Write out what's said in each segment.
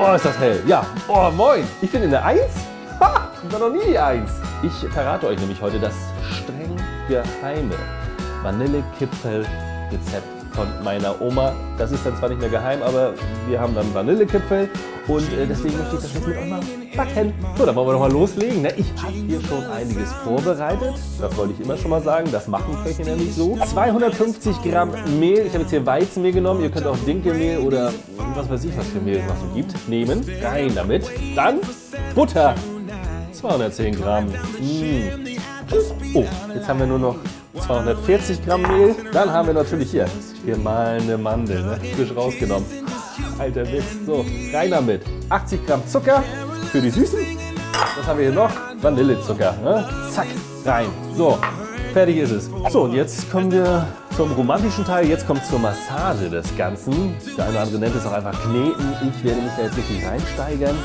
Oh, ist das hell. Ja. Oh, moin. Ich bin in der 1. Ha, ich war noch nie die 1. Ich verrate euch nämlich heute das streng geheime Vanillekipferl-Rezept von meiner Oma. Das ist dann zwar nicht mehr geheim, aber wir haben dann Vanillekipferl und deswegen möchte ich das jetzt mit euch mal backen. So, dann wollen wir doch mal loslegen. Ne? Ich habe hier schon einiges vorbereitet. Das wollte ich immer schon mal sagen. Das machen Köche nämlich so. 250 Gramm Mehl. Ich habe jetzt hier Weizenmehl genommen. Ihr könnt auch Dinkelmehl oder was weiß ich, was für Mehl es noch so gibt, nehmen. Rein damit. Dann Butter. 210 Gramm. Oh, jetzt haben wir nur noch 240 Gramm Mehl. Dann haben wir natürlich hier mal eine Mandel, ne? Frisch rausgenommen. Alter Witz. So, rein damit. 80 Gramm Zucker für die Süßen. Was haben wir hier noch? Vanillezucker. Ne? Zack, rein. So, fertig ist es. So, und jetzt kommen wir zum romantischen Teil. Jetzt kommt zur Massage des Ganzen. Der eine oder andere nennt es auch einfach Kneten. Ich werde mich da jetzt wirklich reinsteigern.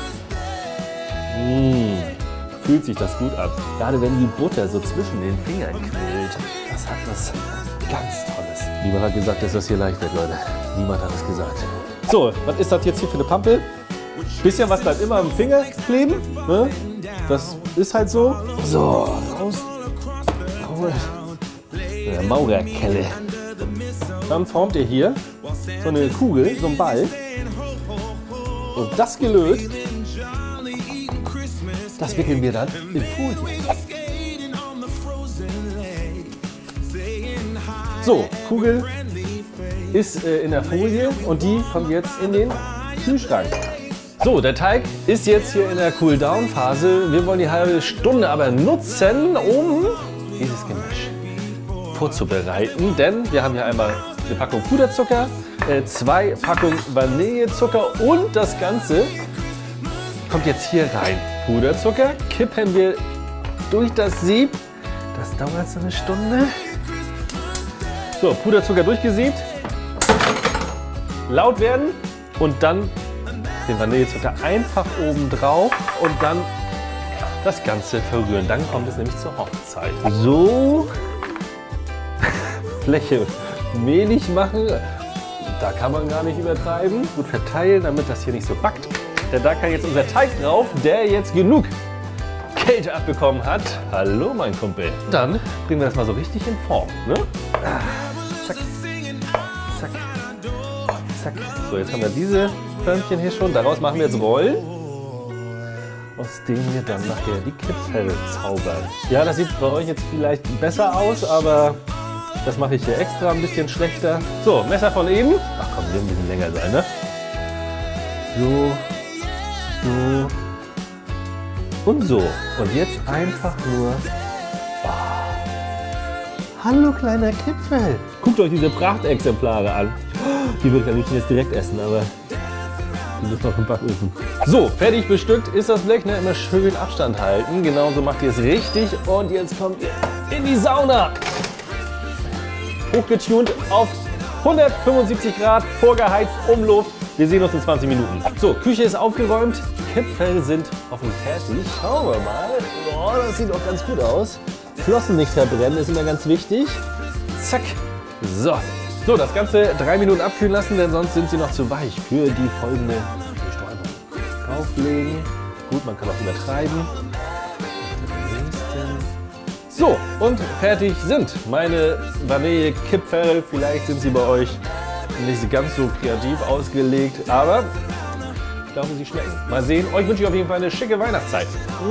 Fühlt sich das gut an. Gerade wenn die Butter so zwischen den Fingern quillt. Das hat was ganz Tolles. Niemand hat gesagt, dass das hier leicht wird, Leute. Niemand hat es gesagt. So, was ist das jetzt hier für eine Pampel? Bisschen was bleibt immer am Finger kleben. Ne? Das ist halt so. So, raus. Eine Maurerkelle. Dann formt ihr hier so eine Kugel, so einen Ball. Und das gelöt, das wickeln wir dann in Folie. So, Kugel ist in der Folie und die kommt jetzt in den Kühlschrank. So, der Teig ist jetzt hier in der Cool-Down-Phase. Wir wollen die halbe Stunde aber nutzen, um dieses Gemisch vorzubereiten. Denn wir haben hier einmal eine Packung Puderzucker, 2 Packungen Vanillezucker und das Ganze kommt jetzt hier rein. Puderzucker kippen wir durch das Sieb. Das dauert so eine Stunde. So, Puderzucker durchgesiebt. Laut werden und dann den Vanillezucker einfach oben drauf und dann das Ganze verrühren. Dann kommt es nämlich zur Hochzeit. So, Fläche mehlig machen. Da kann man gar nicht übertreiben. Gut verteilen, damit das hier nicht so backt. Denn da kann jetzt unser Teig drauf, der jetzt genug Kälte abbekommen hat. Hallo, mein Kumpel. Dann bringen wir das mal so richtig in Form. Ne? Zack, zack, zack. So, jetzt haben wir diese Förmchen hier schon. Daraus machen wir jetzt Rollen, aus denen wir dann nachher die Kipferl zaubern. Ja, das sieht bei euch jetzt vielleicht besser aus, aber das mache ich hier extra ein bisschen schlechter. So, Messer von eben. Ach komm, die ein bisschen länger sein, ne? So. So und so. Und jetzt einfach nur. Oh. Hallo kleiner Kipferl. Guckt euch diese Prachtexemplare an. Die würde ich am liebsten jetzt direkt essen, aber die müssen noch im Backofen. So, fertig bestückt ist das Blech. Ne? Immer schön Abstand halten. Genauso macht ihr es richtig. Und jetzt kommt ihr in die Sauna. Hochgetunt auf 175 Grad, vorgeheizt, Umluft. Wir sehen uns in 20 Minuten. So, Küche ist aufgeräumt, die Kipferl sind offen fertig. Schauen wir mal. Oh, das sieht auch ganz gut aus. Flossen nicht verbrennen ist immer ganz wichtig. Zack. So. So, das Ganze 3 Minuten abkühlen lassen, denn sonst sind sie noch zu weich für die folgende Bestäubung. Drauflegen. Gut, man kann auch übertreiben. So, und fertig sind meine Vanillekipferl. Vielleicht sind sie bei euch nicht ganz so kreativ ausgelegt, aber ich glaube, sie schmecken. Mal sehen. Euch wünsche ich auf jeden Fall eine schicke Weihnachtszeit.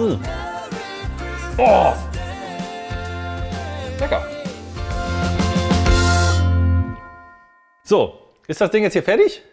Oh! Lecker. So, ist das Ding jetzt hier fertig?